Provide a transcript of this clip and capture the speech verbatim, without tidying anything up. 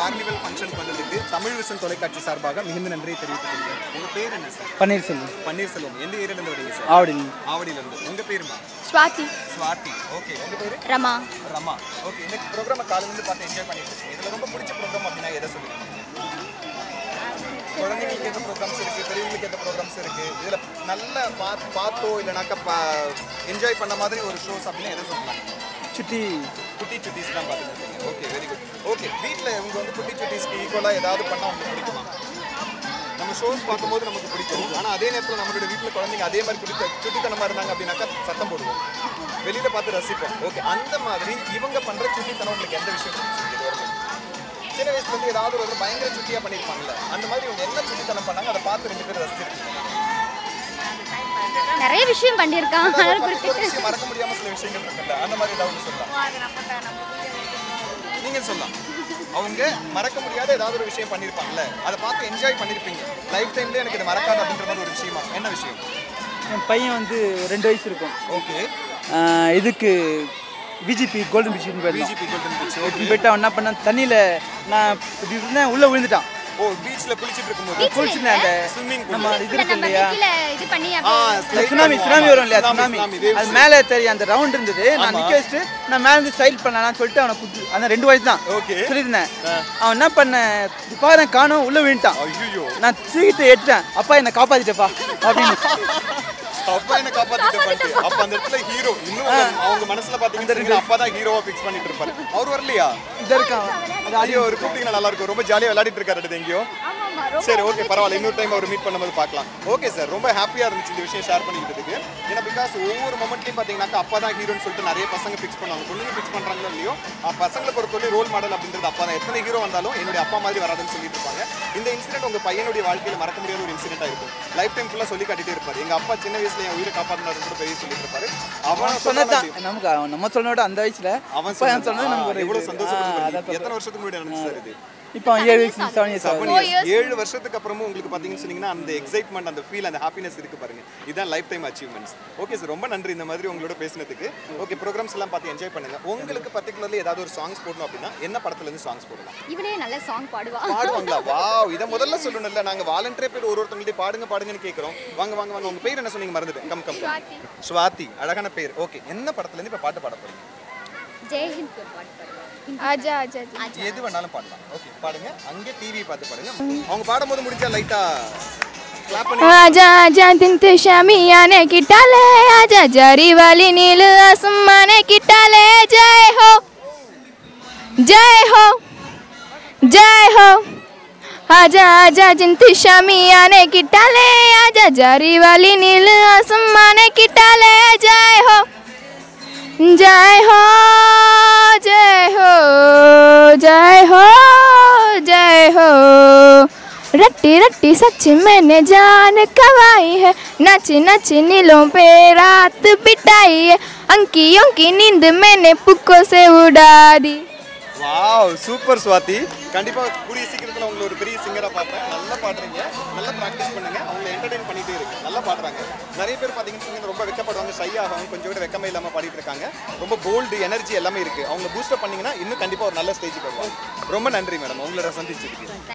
Carnival function பண்ணதுக்கு Tamil vision தொலைக்காட்சி சார்பாக மிகுந்த நன்றியை தெரிவித்துக் கொள்கிறேன். உங்க பேர் என்ன சார்? பன்னீர்செல்வம். பன்னீர்செல்வம். எந்த ஏரியால இருந்து வரீங்க சார்? ஆவடியில். ஆவடியில இருந்து. உங்க பேருமா? ஸ்வாதி. ஸ்வாதி. ஓகே. உங்க பேரு? ரமா. ரமா. ஓகே. இந்த ப்ரோகிராம காலையில இருந்து பார்த்து என்ஜாய் பண்ணிட்டு இருக்கீங்க. இதுல ரொம்ப பிடிச்ச ப்ரோகிராம் அப்படினா எதை சொல்லுவீங்க? குழந்தைகளுக்கு ஏற்ற ப்ரோக்ராம்ஸ் இருக்குது, பெரியவங்களுக்கு ஏற்ற ப்ரோக்ராம்ஸ் இருக்குது. இதில் நல்ல பார்த்து பார்த்தோ இல்லைனாக்கா என்ஜாய் பண்ண மாதிரி ஒரு ஷோஸ் அப்படின்னா எதை சொல்லலாம்? சுட்டி குட்டி சுட்டீஸ் தான் பார்த்துருக்கீங்க. Okay, very good. ஓகே, வீட்டில் இவங்க வந்து குட்டி சுட்டீஸ்க்கு ஈக்குவலாக ஏதாவது பண்ணால் உங்களுக்கு பிடிக்குமா? நம்ம ஷோஸ் பார்க்கும்போது நமக்கு பிடிக்கும், ஆனால் அதே நேரத்தில் நம்மளோட வீட்டில் குழந்தைங்க அதே மாதிரி குட்டி சுட்டித்தனமாக இருந்தாங்க அப்படின்னாக்கா சத்தம் போடுவோம், வெளியில் பார்த்து ரசிப்போம். ஓகே, அந்த மாதிரி இவங்க பண்ணுற சுட்டித்தனம் உங்களுக்கு எந்த விஷயம் பிடிச்சிருக்கு? சின்ன வயசுல இருந்து ஏதாவது ஒரு பயங்கர சுட்டியா பண்ணிருப்பாங்கல்ல, அந்த மாதிரி இவங்க என்ன சுட்டித்தனம் பண்ணாங்க அதை பார்த்து ரெண்டு பேரும் ரசிச்சிருக்கீங்க? நிறைய விஷயம் பண்ணியிருக்கான், மறக்க முடியாம சில விஷயங்கள் இருக்குல்ல, அந்த மாதிரி ஏதாவது சொல்லலாம். நீங்க சொல்லலாம். அவங்க மறக்க முடியாத ஏதாவது ஒரு விஷயம் பண்ணிருப்பாங்கல்ல, அதை பார்த்து என்ஜாய் பண்ணிருப்பீங்க. லைஃப் டைம்ல எனக்கு இது மறக்காது அப்படின்ற மாதிரி ஒரு விஷயமா? என்ன விஷயம்? என் பையன் வந்து ரெண்டு வயசு இருக்கும். ஓகே. இதுக்கு VGP Golden Beach VGP Golden Beach போயிட்டு அவன் என்ன பண்ண, தண்ணியில் நான் இப்படி இருந்தேன், உள்ளே விழுந்துட்டான். ஓ, பீச்ல குளிச்சிட்டு இருக்கும்போது குளிச்சுட்டேன். அந்த ஸ்விம்மிங் நம்ம இது இருக்கு இல்லையா, சுனாமி சுனாமி சுனாமி வரும் இல்லையா, சுனாமி அது மேலே தெரியும். அந்த ரவுண்ட் இருந்தது, நான் நிற்க வச்சுட்டு நான் மேலே இருந்து ஸ்டைல் பண்ணலான்னு சொல்லிட்டு அவனை குத்து, அந்த ரெண்டு வயசு தான் சொல்லியிருந்தேன். அவன் என்ன பண்ண பாரு காணும், உள்ளே விழுந்துட்டான். நான் சீக்கிரத்தை எடுத்துட்டேன், அப்பா என்னை காப்பாத்திட்டப்பா அப்படின்னு. அப்பா என்ன காப்பாத்திட்டு அப்ப அந்த இடத்துல ஹீரோ இன்னும் அவங்க மனசுல பாத்தீங்கன்னா அப்பா தான் ஹீரோவா ஃபிக்ஸ் பண்ணிட்டு இருப்பாரு. அவர் வரலையா? இத இருக்கான். அது ஐயோ, ஒரு கூப்பிட்டீங்கன்னா நல்லா இருக்கும். ரொம்ப ஜாலியா விளையாடிட்டு இருக்காரு எங்கேயோ. சரி, ஓகே, பரவாயில்ல. இன்னொரு டைம் அவர் மீட் பண்ணும்போது பார்க்கலாம். ஓகே சார், ரொம்ப ஹாப்பியா இருந்துச்சு இந்த விஷயம் ஷேர் பண்ணிக்கிட்டதுக்கு. ஏன்னா பிகாஸ் ஒவ்வொரு மொமெண்ட்லையும் பார்த்தீங்கன்னா அப்பா தான் ஹீரோன்னு சொல்லிட்டு நிறைய பசங்க ஃபிக்ஸ் பண்ணுவாங்க. பொண்ணுங்க ஃபிக்ஸ் பண்றாங்களோ இல்லையோ, பசங்களை பொறுத்தவரை ரோல் மாடல் அப்படின்றது அப்பா தான். எத்தனை ஹீரோ வந்தாலும் என்னுடைய அப்பா மாதிரி வராதுன்னு சொல்லிட்டு இருப்பாங்க. இந்த இன்சிடென்ட் உங்க பையனுடைய வாழ்க்கையில மறக்க முடியாத ஒரு இன்சிடென்ட்டா இருக்கும். லைஃப் டைம் ஃபுல்லா சொல்லி காட்டிட்டே இருப்பாரு. எங்க அப்பா சின்ன வயசுல என் உயிரை காப்பாற்றினாரு கூட பெரிய சொல்லிட்டு இருப்பாரு. அவன் சொன்னதான் நமக்கு நம்ம சொன்னோட அந்த வயசுல அவன் சொன்னது நமக்கு எவ்வளவு சந்தோஷம். எத்தனை வருஷத்துக்கு முன்னாடி நடந்துச்சு சார் இது? இப்போ ஏழு வருஷத்துக்கு அப்புறமும் உங்களுக்கு பாத்தீங்கன்னு சொன்னீங்கன்னா அந்த எக்ஸைட்மெண்ட், அந்த ஃபீல், அந்த ஹாப்பினஸ் இருக்கு பாருங்க. இதான் life time achievements. Okay sir, ரொம்ப நன்றி இந்த மாதிரி உங்களோட பேசினதுக்கு. ஓகே, ப்ரோக்ராம்ஸ் எல்லாம் பார்த்து என்ஜாய் பண்ணுங்க. உங்களுக்கு பர்டிகுலர்லி ஏதாவது ஒரு சாங்ஸ் போடணும் அப்படின்னா என்ன படத்துல இருந்து சாங்ஸ் போடலாம்? இவனே நல்ல சாங் பாடுவா. பாடுவாங்களா? வாவ், இத முதல்ல சொல்லணும்ல. நாங்க வாலண்டியர் பேர் ஒரு ஒருத்தங்கள்ட்ட பாடுங்க பாடுங்கன்னு கேக்குறோம். வாங்க வாங்க வாங்க. உங்க பேர் என்ன சொன்னீங்க? மறந்துட்டேன். கம் கம். ஸ்வாதி. அழகான பேர். ஓகே, என்ன படத்துல இருந்து இப்ப பாட்டு பாட போறீங்க? ஜெயஹிந்த் பாட்டு பாடுவா. ஆஜா ஆஜா எது வேணாலும் பாடலாம். ஓகே, பாடுங்க. அங்கே டிவி பார்த்து பாடுங்க. அவங்க பாடும்போது முடிஞ்சா லைட்டா கிளாப் பண்ணி. आजा आजा दिन ते शामियाने की टाले, आजा जारी वाली नील आसमाने की टाले. जय हो जय हो जय हो. आजा आजा दिन ते शामियाने की टाले, आजा जारी वाली नील आसमाने की टाले. जय हो जय हो जय हो जय हो जय हो. रट्टी रट्टी सच्ची मैंने जान कवाई है, नची नची नीलों पे रात बिताई है, अंकियों की नींद मैंने पुक्कों से उड़ा दी. Wow, super Swathi. கண்டிப்பா கூடிய சீக்கிரத்துல உங்களை ஒரு பெரிய சிங்கரா பார்ப்பேன். நல்லா பாடுறீங்க, நல்லா ப்ராக்டிஸ் பண்ணுங்க. அவங்களை என்டர்டெயின் பண்ணிட்டே இருக்கு. நல்லா பாடுறாங்க. நிறைய பேர் பாத்தீங்கன்னா ரொம்ப வெக்கப்படுவாங்க, ஷை ஆகும், கொஞ்சம் கூட வெக்கமே இல்லாம பாடிட்டு இருக்காங்க. ரொம்ப போல்டு, எனர்ஜி எல்லாமே இருக்கு. அவங்க பூஸ்டப் பண்ணீங்கன்னா இன்னும் கண்டிப்பா ஒரு நல்ல ஸ்டேஜுக்கு வருவாங்க. ரொம்ப நன்றி மேடம், உங்களோட சந்திச்சதுக்கு.